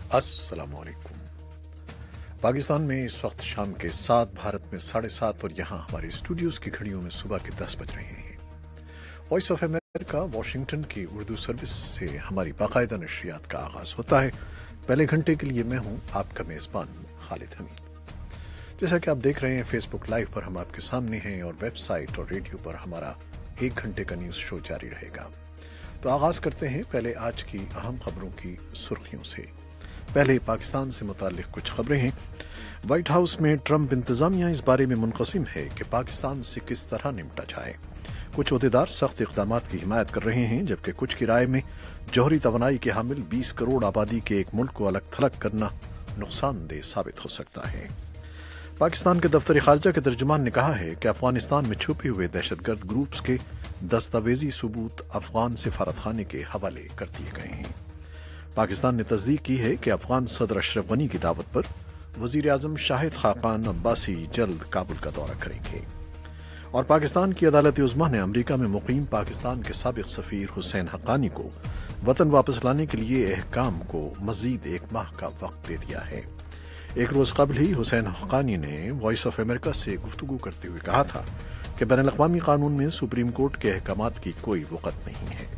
अस्सलाम वालेकुम। पाकिस्तान में इस वक्त शाम के 7, भारत में 7:30 और यहाँ हमारे स्टूडियोज की घड़ियों में सुबह के 10 बज रहे हैं। वॉइस ऑफ अमेरिका वाशिंगटन की उर्दू सर्विस से हमारी बाकायदा नशरियात का आगाज होता है। पहले घंटे के लिए मैं हूँ आपका मेज़बान खालिद हमीद। जैसा कि आप देख रहे हैं, फेसबुक लाइव पर हम आपके सामने हैं और वेबसाइट और रेडियो पर हमारा 1 घंटे का न्यूज़ शो जारी रहेगा। तो आगाज करते हैं पहले आज की अहम खबरों की सुर्खियों से। पहले पाकिस्तान से मुताल्लिक कुछ खबरें हैं। व्हाइट हाउस में ट्रंप इंतजामिया इस बारे में मुनक़सिम है कि पाकिस्तान से किस तरह निपटा जाए। कुछ ओहदेदार सख्त इक़दामात की हिमायत कर रहे हैं, जबकि कुछ की राय में जौहरी तवानाई के हामिल 20 करोड़ आबादी के एक मुल्क को अलग थलग करना नुकसानदेह साबित हो सकता है। पाकिस्तान के दफ्तर खारजा के तर्जुमान ने कहा है कि अफगानिस्तान में छुपे हुए दहशतगर्द ग्रुप्स के दस्तावेजी सबूत अफगान सिफारत खाने के हवाले कर दिए गए हैं। पाकिस्तान ने तस्दीक की है कि अफगान सदर अशरफ गनी की दावत पर वजीर आजम शाहिद खाकान अब्बासी जल्द काबुल का दौरा करेंगे। और पाकिस्तान की अदालत उज़्मा ने अमरीका में मुकीम पाकिस्तान के साबिक सफीर हुसैन हक्कानी को वतन वापस लाने के लिए एहकाम को मजीद 1 माह का वक्त दे दिया है। एक रोज कबल ही हुसैन हक्कानी ने वॉइस ऑफ अमेरिका से गुफ्तगू करते हुए कहा था कि बैनुल-अक़वामी कानून में सुप्रीम कोर्ट के अहकामात की कोई वक़्त नहीं है।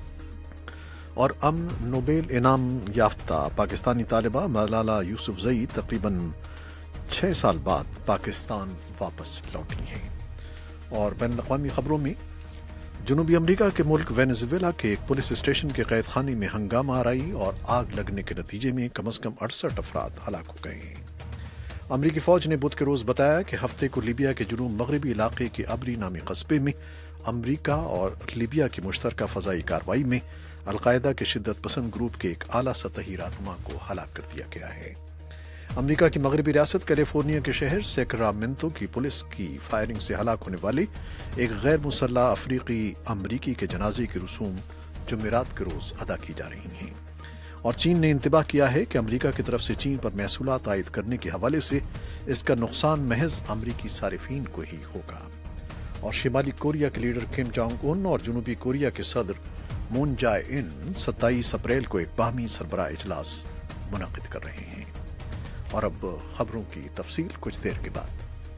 और अमन नोबेल इनाम याफ्ता पाकिस्तानी तालिबा मलाला यूसुफजई तकरीबन 6 साल बाद पाकिस्तान वापस लौटी हैं। और बैनुल-अक़वामी खबरों में जनूबी अमरीका के मुल्क वेनेजुएला के एक पुलिस स्टेशन के कैद खाने में हंगामा आराई और आग लगने के नतीजे में कम से कम 68 अफराद हलाक हो गए हैं। अमरीकी फौज ने बुध के रोज बताया कि हफ्ते को लीबिया के जुनूब मगरबी इलाके के अबरी नामी कस्बे में अमरीका और लीबिया की मुश्तरका फजाई कार्रवाई में अलकायदा के शिद्दत पसंद ग्रुप के एक आला सतही रहनुमा को हलाक कर दिया गया है। अमरीका की मगरबी रियासत कैलिफोर्निया के शहर सेक्रामेंटो की पुलिस की फायरिंग से हलाक होने वाले एक गैर मुसल्लह अफ्रीकी अमरीकी के जनाजे की रसूम जुमेरात के रोज अदा की जा रही हैं। और चीन ने इंतबाह किया है कि अमरीका की तरफ से चीन पर महसूलात आयद करने के हवाले से इसका नुकसान महज अमरीकी सारिफीन को ही होगा। और शिमाली कोरिया के लीडर किम जोंग उन और जनूबी कोरिया के सदर मून जाए इन 27 अप्रैल को एक बाहमी सरबराह इजलास मुनक़िद कर रहे हैं। और अब खबरों की तफसील कुछ देर के बाद।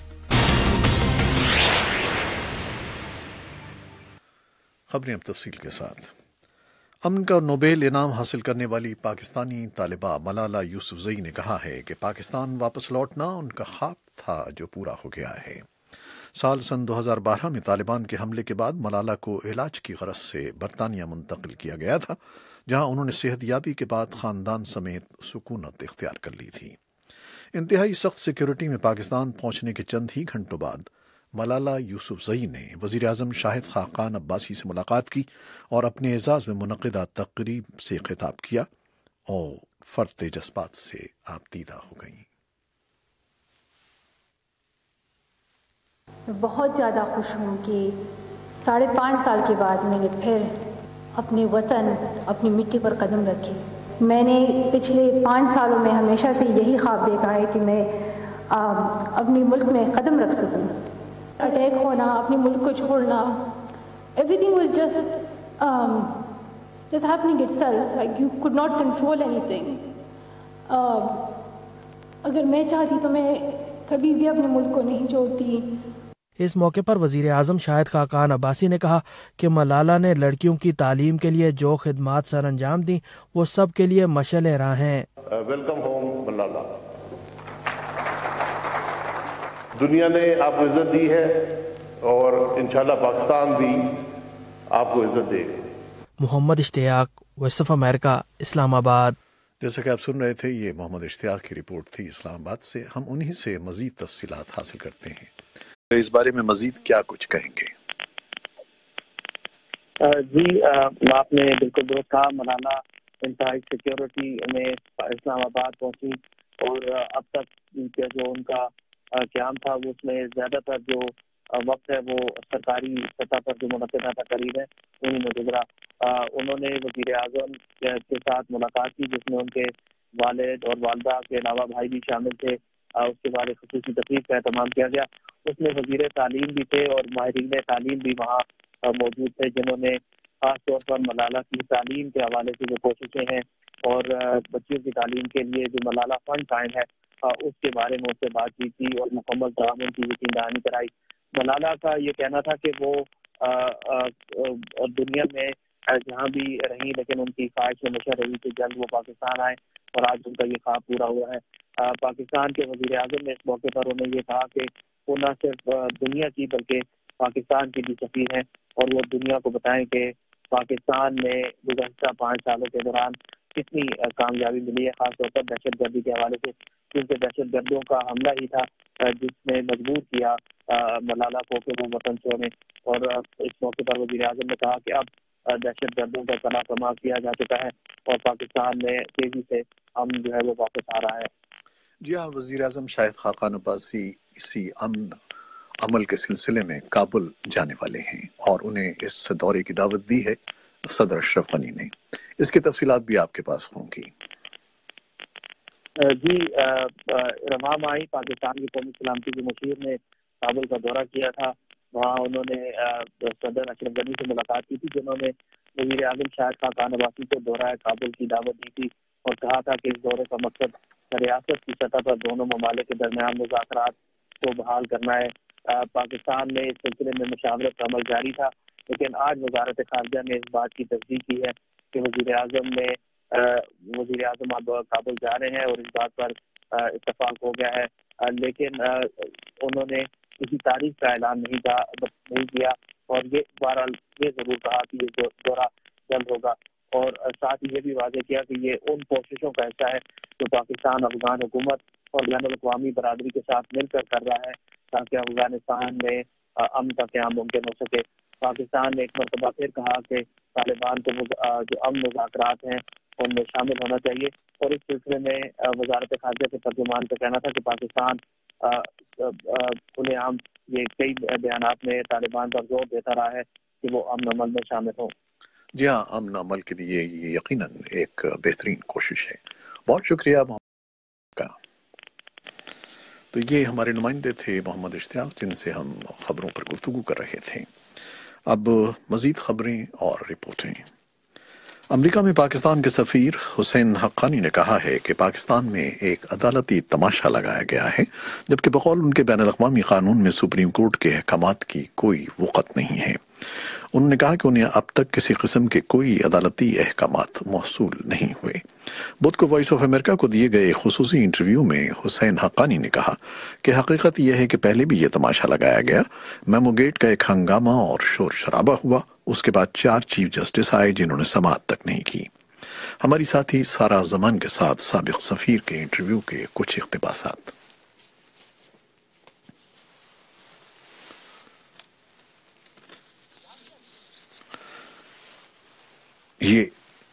खबरें अब तफसील के साथ। अमन का नोबेल इनाम हासिल करने वाली पाकिस्तानी तालिबा मलाला यूसुफजई ने कहा है कि पाकिस्तान वापस लौटना उनका ख्वाब था जो पूरा हो गया है। सन 2012 में तालिबान के हमले के बाद मलाला को इलाज की गरज से बरतानिया मुंतकिल किया गया था, जहां उन्होंने सेहतयाबी के बाद खानदान समेत सुकूनत इख्तियार कर ली थी। इंतहाई सख्त सिक्योरिटी में पाकिस्तान पहुंचने के चंद ही घंटों बाद मलाला यूसुफजई ने वजीर आजम शाहिद खाकान अब्बासी से मुलाकात की और अपने एजाज में मुनक़िदा तकरीब से खिताब किया और फर्द जज्बात से आबदीदा हो गई। मैं बहुत ज़्यादा खुश हूँ कि 5.5 साल के बाद मैंने फिर अपने वतन, अपनी मिट्टी पर कदम रखे। मैंने पिछले 5 सालों में हमेशा से यही ख्वाब देखा है कि मैं अपने मुल्क में कदम रख सकूं। अटैक होना, अपने मुल्क को छोड़ना, everything was just happening itself, like you could not control anything. अगर मैं चाहती तो मैं कभी भी अपने मुल्क को नहीं छोड़ती। इस मौके पर वजीर आजम शाहिद खाकान अब्बासी ने कहा कि मलाला ने लड़कियों की तालीम के लिए जो खिदमात सर अंजाम दी वो सब के लिए मशअल राह हैं। Welcome home Malala. दुनिया ने आपको इज्जत दी है और इंशाल्लाह पाकिस्तान भी आपको इज्जत देगा। Mohammad Ishtiaq, voice of America, Islamabad. जैसा कि आप सुन रहे थे, ये मोहम्मद इश्तियाक की रिपोर्ट थी इस्लामाबाद से। हम उन्हीं से मजीद तफसीलात हासिल करते हैं। तो इस बारे में मजीद क्या कुछ कहेंगे? जी, आपने बिल्कुल दुरुस्त कहा। मलाला इंतहाई सिक्योरिटी में इस्लामाबाद पहुंची और अब तक का जो उनका क़याम था वो उसमें ज़्यादातर जो वक्त है वो सरकारी सतह पर जो मुनक़िदा तक़रीब है उन्हीं में गुजरा। उन्होंने वज़ीर आज़म के साथ मुलाकात की, जिसमें उनके वालिद और वालदा के अलावा भाई भी शामिल थे। उसके बाद एक ख़ुसूसी तक़रीब का एहतमाम किया गया। उसमें वज़ीर तालीम भी थे और माहिरीन तालीम भी वहाँ मौजूद थे, जिन्होंने खास तौर पर मलाला की तालीम के हवाले से जो कोशिशें हैं اور بچیوں کی تعلیم کے لیے جو ملالہ فنڈ قائم ہے اس کے بارے میں اس سے بات کی تھی اور مکمل تعاون کی یقین دہانی کرائی۔ ملالہ کا یہ کہنا تھا کہ وہ دنیا میں جہاں بھی رہی لیکن ان کی خواہش ہمیشہ رہی کہ جلد وہ پاکستان آئے، اور آج ان کا یہ خواب پورا ہوا ہے۔ پاکستان کے وزیر اعظم نے اس موقع پر انہیں یہ کہا کہ وہ نہ صرف دنیا کی بلکہ پاکستان کی بھی سفیر ہیں، اور وہ دنیا کو بتائیں کہ پاکستان میں گزشتہ 5 سالوں کے دوران کتنی کامیابی ملی ہے، خاص طور پر دہشت گردی کے حوالے سے، کیونکہ دہشت گردوں کا حملہ ہی تھا جس نے مجبور کیا ملالہ کو کہ وہ وطن چھوڑیں۔ اور اس موقع پر وزیر اعظم نے کہا کہ اب دہشت گردوں کا پناہ کما کیا جا چکا ہے اور پاکستان میں تیزی سے امن جو ہے وہ واپس آ رہا ہے۔ جی ہاں، وزیر اعظم شاہد خاقان عباسی اسی امن عمل کے سلسلے میں کابل جانے والے ہیں اور انہیں اس دورے کی دعوت دی ہے صدر اشرف غنی نے۔ اس کی تفصیلات بھی آپ کے پاس ہوں گی۔ جی، رواں ماہ پاکستان کی قومی سلامتی کے مشیر نے کابل کا دورہ کیا تھا۔ وہاں انہوں نے صدر اشرف غنی سے ملاقات کی تھی، جنہوں نے وزیر اعظم شاہد خاقان عباسی کو دورہ کابل کی دعوت دی تھی اور کہا تھا کہ اس دورے کا مقصد ریاست کی سطح پر دونوں ممالک کے درمیان مذاکرات کو بحال کرنا ہے۔ پاکستان میں اس سلسلے میں مشاورت کا عمل جاری تھا، لیکن آج وزارت خارجہ نے اس بات کی تصدیق کی ہے کہ وزیر اعظم اب کابل جا رہے ہیں اور اس بات پر اتفاق ہو گیا ہے، لیکن انہوں نے کسی تاریخ کا اعلان نہیں کیا، اور یہ بہرحال یہ ضرور کہا کہ یہ دورہ جلد ہوگا، اور ساتھ ہی یہ بھی واضح کیا کہ یہ ان کوششوں کا حصہ ہے جو پاکستان افغان حکومت اور بین الاقوامی برادری کے ساتھ مل کر رہا ہے تاکہ افغانستان میں امن کا قیام ممکن ہو سکے۔ پاکستان نے ایک مرتبہ پھر کہا کہ طالبان کو جو امن مذاکرات ہیں ان میں شامل ہونا چاہیے، اور اس سلسلے میں وزارت خارجہ کے ترجمان کا کہنا تھا کہ پاکستان کھلے عام یہ کئی بیانات میں طالبان پر زور دیتا رہا ہے کہ وہ امن عمل میں شامل ہوں۔ جی ہاں، امن عمل کے لیے یہ یقیناً ایک بہترین کوشش ہے۔ بہت شکریہ محمد کا۔ تو یہ ہمارے نمائندے تھے محمد اشتیاق، جن سے ہم خبروں پر گفتگو کر رہے تھے۔ اب مزید خبریں اور رپورٹیں۔ امریکہ میں پاکستان کے سفیر حسین حقانی نے کہا ہے کہ پاکستان میں ایک عدالتی تماشا لگایا گیا ہے، جبکہ بقول ان کے بین الاقوامی قانون میں سپریم کورٹ کے احکامات کی کوئی وقت نہیں ہے۔ انہوں نے کہا کہ انہیں اب تک کسی قسم کے کوئی عدالتی احکامات موصول نہیں ہوئے۔ بدھ کو وائس آف امریکہ کو دیے گئے خصوصی انٹرویو میں حسین حقانی نے کہا کہ حقیقت یہ ہے کہ پہلے بھی یہ تماشا لگایا گیا، میمو گیٹ کا ایک ہنگامہ اور شور شرابہ ہوا، اس کے بعد 4 چیف جسٹس آئے جنہوں نے سماعت تک نہیں کی۔ ہماری ساتھی سارا زمان کے ساتھ سابق سفیر کے انٹرویو کے کچھ اقتباسات۔ یہ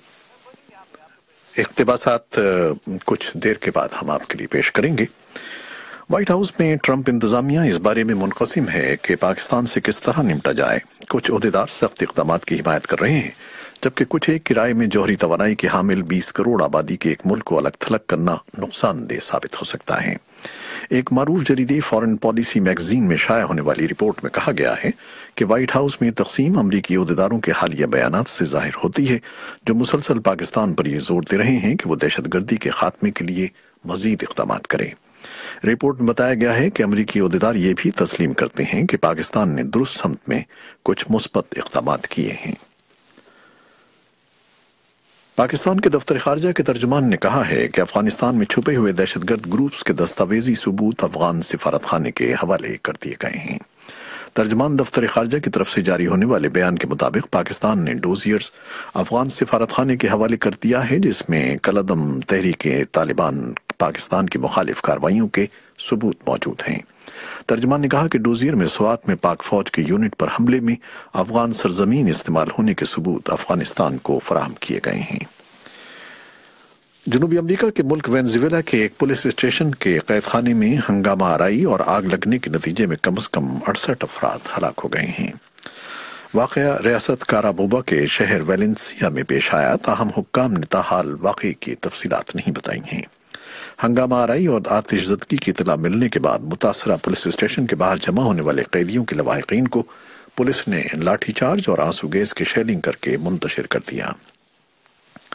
اقتباسات کچھ دیر کے بعد ہم آپ کے لیے پیش کریں گے۔ وائٹ ہاؤس میں ٹرمپ انتظامیہ اس بارے میں منقسم ہے کہ پاکستان سے کس طرح نمٹا جائے۔ کچھ عہدیدار سخت اقدامات کی حمایت کر رہے ہیں، جبکہ کچھ ایک کی رائے میں جوہری توانائی کے حامل 20 کروڑ آبادی کے ایک ملک کو الگ تھلگ کرنا نقصان دہ ثابت ہو سکتا ہے۔ ایک معروف جریدے فارن پالیسی میگزین میں شائع ہونے والی رپورٹ میں کہا گیا ہے کہ وائٹ ہاؤس میں تقسیم امریکی عہدیداروں کے حالیہ بیانات سے ظاہر ہوتی ہے، جو مسلسل پاکستان پر یہ زور دے رہے ہیں کہ وہ دہشت گردی کے خاتمے کے لیے مزید اقدامات کرے۔ رپورٹ میں بتایا گیا ہے کہ امریکی عہدیدار یہ بھی تسلیم کرتے ہیں کہ پاکستان نے درست سمت میں کچھ مثبت اقدامات کیے ہیں۔ پاکستان کے دفتر خارجہ کے ترجمان نے کہا ہے کہ افغانستان میں چھپے ہوئے دہشت گرد گروپس کے دستاویزی ثبوت افغان سفارت خانے کے حوالے کر دیے گئے ہیں۔ ترجمان دفتر خارجہ کی طرف سے جاری ہونے والے بیان کے مطابق پاکستان نے ڈوزیئرز افغان سفارت خانے کے حوالے کر دیا ہے، جس میں کالعدم تحریک طالبان پاکستان کی مخالف کارروائیوں کے ثبوت موجود ہیں۔ ترجمان نے کہا کہ ڈوزیر میں سوات میں پاک فوج کے یونٹ پر حملے میں افغان سرزمین استعمال ہونے کے ثبوت افغانستان کو فراہم کیے گئے ہیں۔ جنوبی امریکہ کے ملک وینزویلا کے ایک پولیس اسٹیشن کے قید خانے میں ہنگامہ آرائی اور آگ لگنے کے نتیجے میں کم از کم 68 افراد ہلاک ہو گئے ہیں۔ واقعہ ریاست کارابوبا کے شہر ویلنسیا میں پیش آیا، تاہم حکام نے تاحال واقعے کی تفصیلات نہیں بتائی ہیں۔ ہنگامہ آرائی اور آتش زدگی کی اطلاع ملنے کے بعد متاثرہ پولیس اسٹیشن کے باہر جمع ہونے والے قیدیوں کے لواحقین کو پولیس نے لاٹھی چارج اور آنسو گیس کی شیلنگ کر کے منتشر کر دیا۔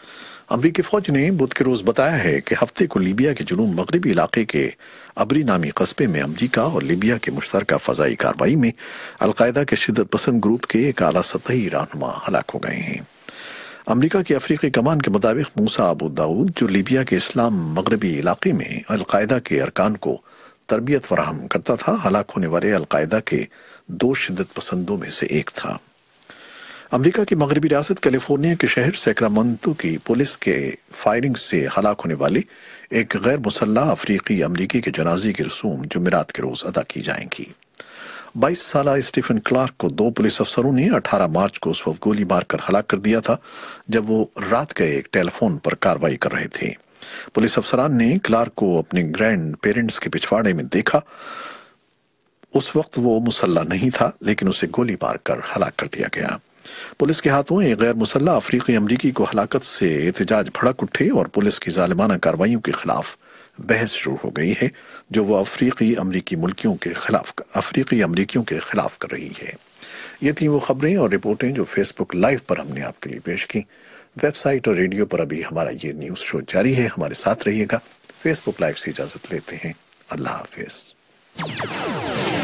अमरीकी फौज ने बुध के रोज बताया है कि हफ्ते को लीबिया के जुनूब मगरबी इलाके के अबरी नामी कस्बे में अमरीका और लीबिया के मुश्तरका फजाई कार्रवाई में अलकायदा के शिद्दत पसंद ग्रुप के एक आला सतही रहनुमा हलाक हो गए हैं। अमरीका की अफ्रीकी कमान के मुताबिक मूसा अबू दाऊद, जो लीबिया के इस्लाम मगरबी इलाके में अलकायदा के अरकान को तरबियत फराहम करता था, हलाक होने वाले अलकायदा के 2 शिद्दत पसंदों में से एक था। अमेरिका की मगरबी रियासत कैलिफोर्निया के शहर सैक्रामेंटो की पुलिस के फायरिंग से हलाक होने वाले एक गैर मुसल्लह अफ्रीकी अमरीकी के जनाजे की रसूम जुमेरात के रोज अदा की जाएंगी। 22 साला स्टीफन क्लार्क को 2 पुलिस अफसरों ने 18 मार्च को उस वक्त गोली मारकर हलाक कर दिया था जब वो रात के एक टेलीफोन पर कार्रवाई कर रहे थे। पुलिस अफसरान ने क्लार्क को अपने ग्रैंड पेरेंट्स के पिछवाड़े में देखा। उस वक्त वो मुसल्ला नहीं था, लेकिन उसे गोली मारकर हलाक कर दिया गया। पुलिस के हाथों एक गैर मुसल्ला अफ्रीकी अमरीकी को हलाकत से एहतजाज भड़क उठे और पुलिस की जालिमाना कार्रवाइयों के खिलाफ बहस शुरू हो गई है, जो वो अफ्रीकी अमरीकियों के खिलाफ कर रही है। ये थी वो खबरें और रिपोर्टें जो फेसबुक लाइव पर हमने आपके लिए पेश की। वेबसाइट और रेडियो पर अभी हमारा ये न्यूज शो जारी है, हमारे साथ रहिएगा। फेसबुक लाइव से इजाजत लेते हैं। अल्लाह हाफिज।